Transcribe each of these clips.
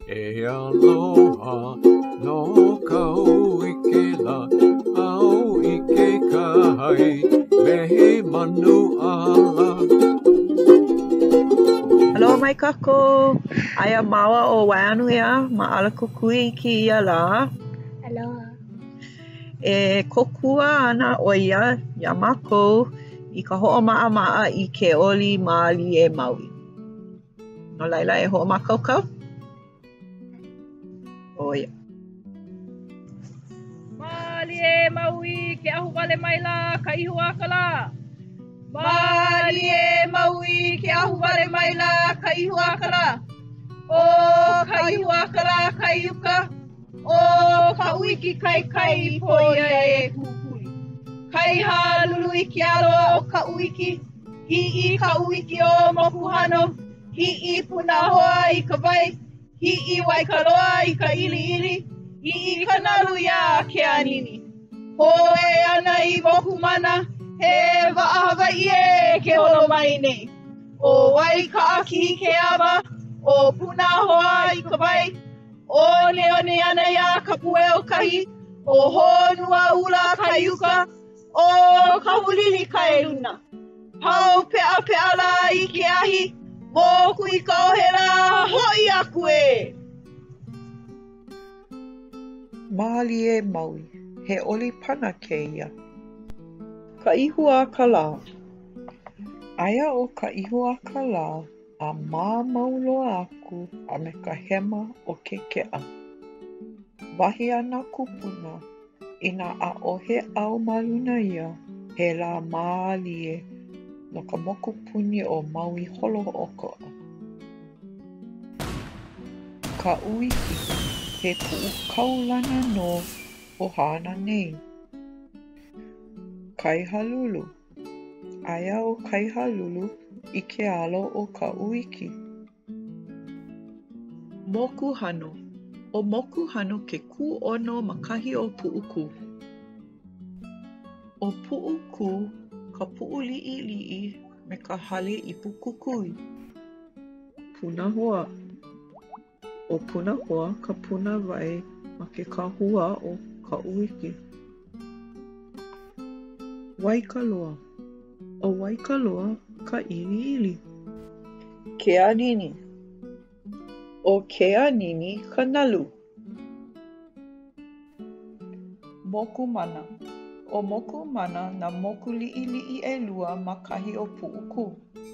E aloha no kau I ke la au I ke kai mehe manu ala. Aloha mai kako. Aia maua o waianu ia ma ala kukui ki ia la. Aloha. E kokua ana o ia ia mākou I ka hoʻomaʻamaʻa I ke oli maali e Maui. No laila e hoʻomākaukau? O ia. Maali e Maui ke ahu wale mai la ka ihu akala. Maali e Maui ke ahu wale mai la ka ihu akala. O ka ihu akala ka iuka. O ka uiki kai kai po ia e kukui. Kai ha lulu I ke aloa o ka uiki. Hi'i ka uiki o mokuhano. Hi'i puna hoa I ka wai. Hi'i waikaloa I ka ili ili. Hi'i ka nalu ia ke anini. Hoe ana I moku mana. He wa'awai e ke holo mai nei. O wai ka aki ke ama. O puna hoa I ka wai. O neone ana ia ka pue o kahi. O honua ula ka iuka. O ka hulili ka e luna. Hau pea pea la I ke ahi. Moku I ka ohela hoi aku e. Maali e Maui. He oli pana kēia. Ka ihu a ka lā. Aia o ka ihu a ka lā a māmauloa aku a me ka hema o ke keʻa. Wahi ana kupuna I nā ʻaʻohe au ma luna ia he lā maali e no ka mokupuni o Maui holo okoʻa. Ka uiki he kuʻu kaulana no o Hana nei. Kaihalulu. Aia o kaihalulu I ke alo o ka uiki. Mokuhano. O mokuhano ke kūʻono ma kahi o puʻukū. O puʻukū ka puʻu liʻiliʻi me ka hale ipu kukui. Punahua. O punahua ka puna wai ma ke kahua o ka uiki. Waikaloa. O waikaloa ka iliʻili. Ke anini. O ke anini ka nalu. Mokumana. O mokumana na moku liʻiliʻi ʻelua ma kahi o puʻukū.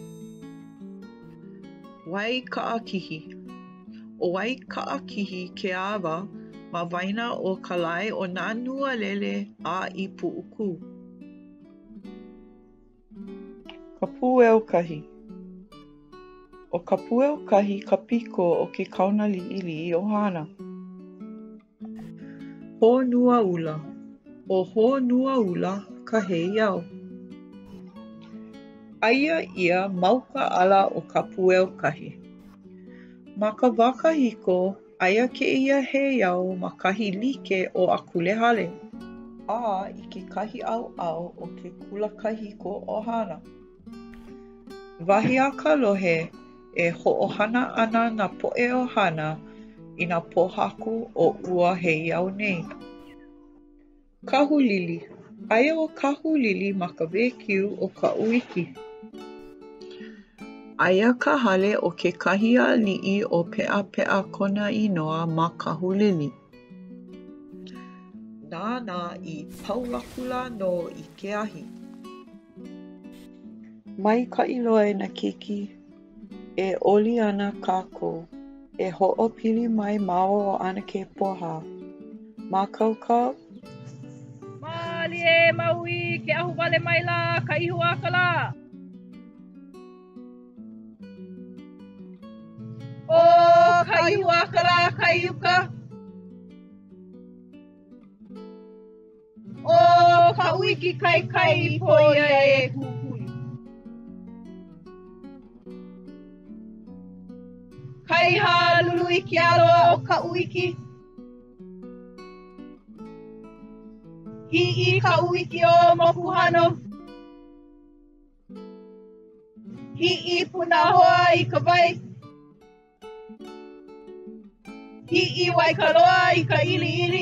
Wai kaʻakihi. O wai kaʻakihi ke awa ma waena o ka lae o nā nualele a I puʻukū. Ka puʻeukahi. O ka puʻeukahi ka piko o ke kauna liʻiliʻi o Hana. Honuaula. O honuaula ka heiau. Aia ia mauka ala o ka puʻeukahi. Ma ka wā kahiko, aia kēia heiau ma kahi like o akule hale. A I ke kahi ʻaoʻao o ke kula kahiko o Hana. Wahi a ka lohe e hoʻohana ana nā poʻe o Hana I nā pōhaku o ua heiau nei. Kahulili. Aia o kahulili ma ka wekiu o ka uiki. Aia ka hale o ke kahi aliʻi o peʻapeʻa kona inoa ma kahulili. Nānā I paulakula no I ke ahi. Mai ka iloa na keiki e oli ana kākou e hoʻopili mai māua o ana ke poha. Mākaukau? Maali e Maui ke ahu wale mai la ka ihu akala. O ka ihu akala ka iuka. O ka uiki kai kai po ia e kukui. Kai ha lulu I ke aloa o ka uiki. Hi'i ka uiki o mokuhano. Hi'i puna hoa I ka wai. Hi'i wai ka loa I ka ili ili.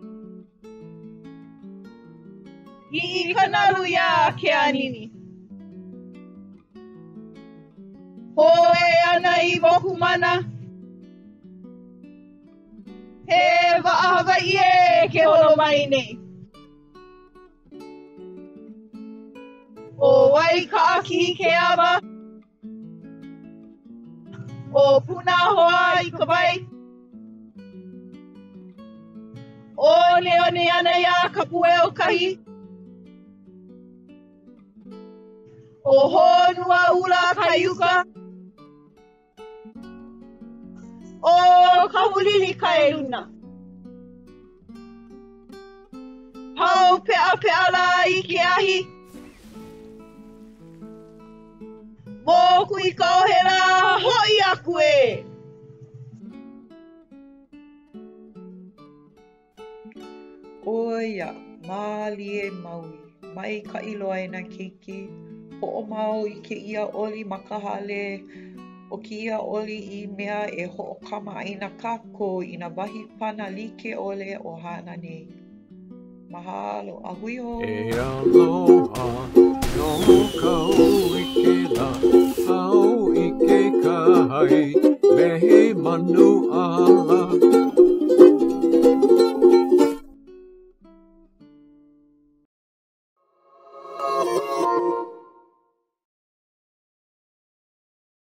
Hi'i ka nalu ia ke anini. Hoe ana I moku mana. He wa'awai e ke holo mai nei. O wai ka aki ke awa. O puna hoa I ka wai. O leone ana ia ka pue o kahi. O honua ula ka yuka. O ka hulili ka e luna. Hau pea pea la I ke ahi. Moku I ka ohela hoi aku e. Oia, Malie Maui, mai ka iloa e na keiki, ho'omau I ke ia oli makahale, o ke ia oli I mea e ho'okama aina kako I na wahi pana like ole o Hana nei. Mahalo, ahui ho. E aloha, no kau I ke la, au I ke kahai, mehe manu ala.